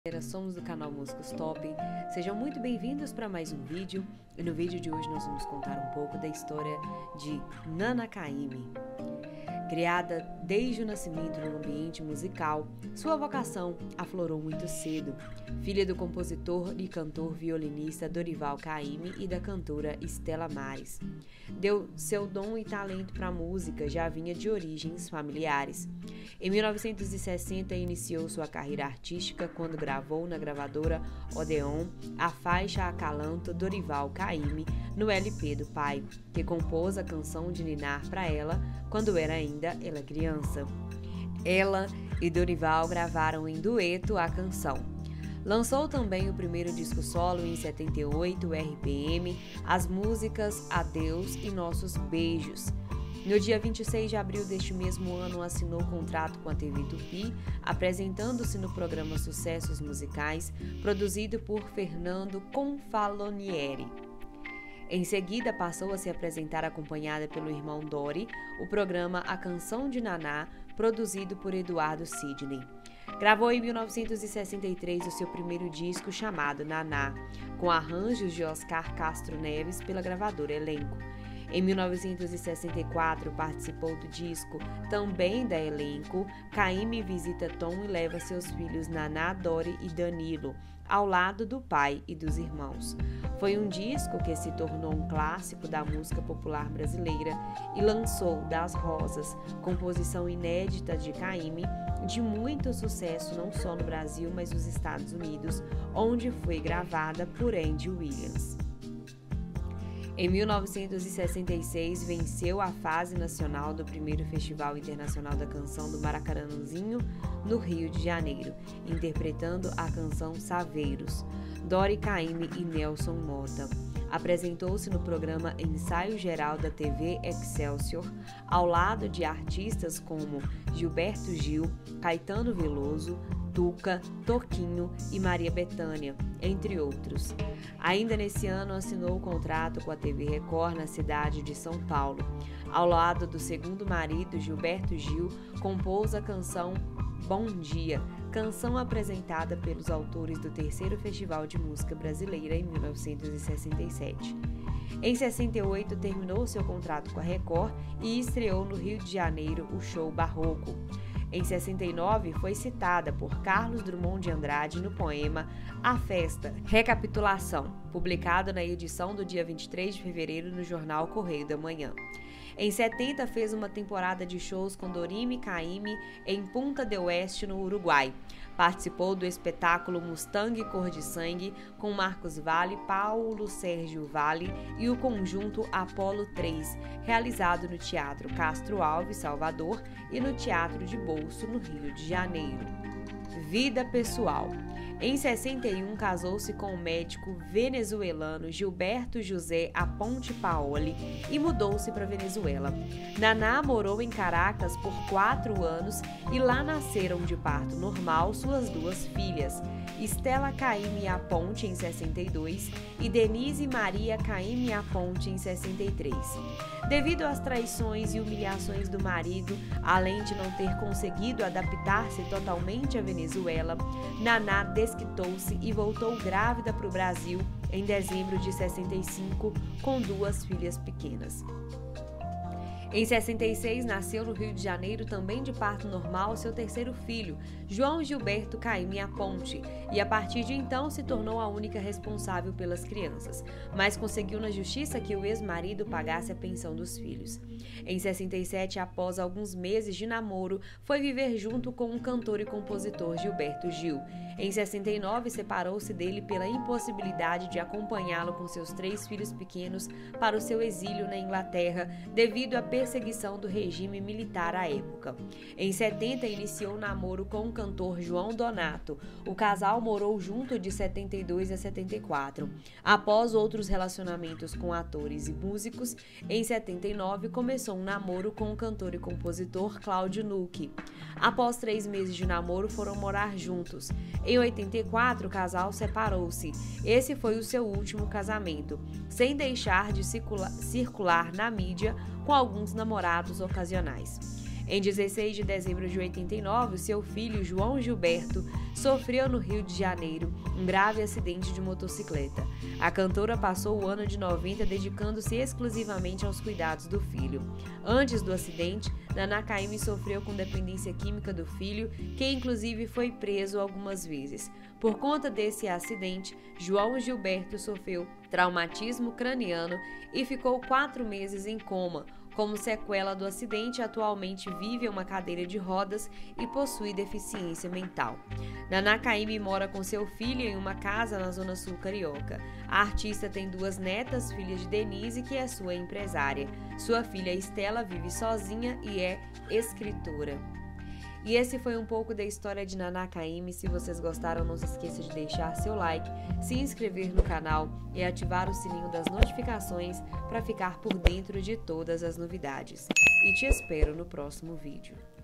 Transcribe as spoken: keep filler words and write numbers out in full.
Somos do canal Músicos Top, sejam muito bem-vindos para mais um vídeo. E no vídeo de hoje nós vamos contar um pouco da história de Nana Caymmi. Criada desde o nascimento no ambiente musical, sua vocação aflorou muito cedo. Filha do compositor e cantor violinista Dorival Caymmi e da cantora Stella Maris. Deu seu dom e talento para a música já vinha de origens familiares. Em mil novecentos e sessenta iniciou sua carreira artística quando gravou na gravadora Odeon a faixa Acalanto Dorival Caymmi no L P do pai, que compôs a canção de ninar para ela quando era ainda ela criança. Ela e Dorival gravaram em dueto a canção. Lançou também o primeiro disco solo em setenta e oito, o R P M, as músicas Adeus e Nossos Beijos. No dia vinte e seis de abril deste mesmo ano, assinou contrato com a T V Tupi, apresentando-se no programa Sucessos Musicais, produzido por Fernando Confalonieri. Em seguida, passou a se apresentar acompanhada pelo irmão Dori, o programa A Canção de Naná, produzido por Eduardo Sidney. Gravou em mil novecentos e sessenta e três o seu primeiro disco chamado Naná, com arranjos de Oscar Castro Neves pela gravadora Elenco. Em mil novecentos e sessenta e quatro, participou do disco, também da Elenco, Caymmi visita Tom e leva seus filhos Naná, Dori e Danilo, ao lado do pai e dos irmãos. Foi um disco que se tornou um clássico da música popular brasileira e lançou Das Rosas, composição inédita de Caymmi, de muito sucesso não só no Brasil, mas nos Estados Unidos, onde foi gravada por Andy Williams. Em mil novecentos e sessenta e seis, venceu a fase nacional do primeiro Festival Internacional da Canção do Maracanãzinho, no Rio de Janeiro, interpretando a canção Saveiros, Dori Caymmi e Nelson Mota. Apresentou-se no programa Ensaio Geral da T V Excelsior, ao lado de artistas como Gilberto Gil, Caetano Veloso, Tuca, Toquinho e Maria Bethânia, entre outros. Ainda nesse ano, assinou o contrato com a T V Record na cidade de São Paulo. Ao lado do segundo marido, Gilberto Gil, compôs a canção Bom Dia, canção apresentada pelos autores do terceiro Festival de Música Brasileira em mil novecentos e sessenta e sete. Em sessenta e oito, terminou seu contrato com a Record e estreou no Rio de Janeiro o show Barroco. Em sessenta e nove, foi citada por Carlos Drummond de Andrade no poema A Festa, Recapitulação, publicado na edição do dia vinte e três de fevereiro no jornal Correio da Manhã. Em setenta, fez uma temporada de shows com Dorime Caymmi em Punta del Oeste, no Uruguai. Participou do espetáculo Mustang Cor de Sangue com Marcos Valle, Paulo Sérgio Valle e o conjunto Apolo três, realizado no Teatro Castro Alves, Salvador, e no Teatro de Bolso, no Rio de Janeiro. Vida pessoal. Em sessenta e um, casou-se com o médico venezuelano Gilberto José Aponte Paoli e mudou-se para Venezuela. Naná morou em Caracas por quatro anos e lá nasceram de parto normal suas duas filhas, Stella Caymmi Aponte em sessenta e dois e Denise Maria Caymmi Aponte em sessenta e três. Devido às traições e humilhações do marido, além de não ter conseguido adaptar-se totalmente à Venezuela, Naná desquitou-se e voltou grávida para o Brasil em dezembro de sessenta e cinco, com duas filhas pequenas. Em sessenta e seis, nasceu no Rio de Janeiro, também de parto normal, seu terceiro filho, João Gilberto Caymmi Aponte, e a partir de então se tornou a única responsável pelas crianças, mas conseguiu na justiça que o ex-marido pagasse a pensão dos filhos. Em sessenta e sete, após alguns meses de namoro, foi viver junto com o cantor e compositor Gilberto Gil. Em sessenta e nove, separou-se dele pela impossibilidade de acompanhá-lo com seus três filhos pequenos para o seu exílio na Inglaterra, devido à perseguição do regime militar à época. Em setenta, iniciou o namoro com o cantor João Donato. O casal morou junto de setenta e dois a setenta e quatro. Após outros relacionamentos com atores e músicos, em setenta e nove começou um namoro com o cantor e compositor Cláudio Nucci. Após três meses de namoro, foram morar juntos. Em oitenta e quatro, o casal separou-se. Esse foi o seu último casamento, sem deixar de circular na mídia com alguns namorados ocasionais. Em dezesseis de dezembro de oitenta e nove, seu filho, João Gilberto, sofreu no Rio de Janeiro um grave acidente de motocicleta. A cantora passou o ano de noventa dedicando-se exclusivamente aos cuidados do filho. Antes do acidente, Naná Caymmi sofreu com dependência química do filho, que inclusive foi preso algumas vezes. Por conta desse acidente, João Gilberto sofreu traumatismo craniano e ficou quatro meses em coma. Como sequela do acidente, atualmente vive em uma cadeira de rodas e possui deficiência mental. Naná Caymmi mora com seu filho em uma casa na Zona Sul carioca. A artista tem duas netas, filhas de Denise, que é sua empresária. Sua filha Estela vive sozinha e é escritora. E esse foi um pouco da história de Naná Caymmi. Se vocês gostaram, não se esqueça de deixar seu like, se inscrever no canal e ativar o sininho das notificações para ficar por dentro de todas as novidades. E te espero no próximo vídeo.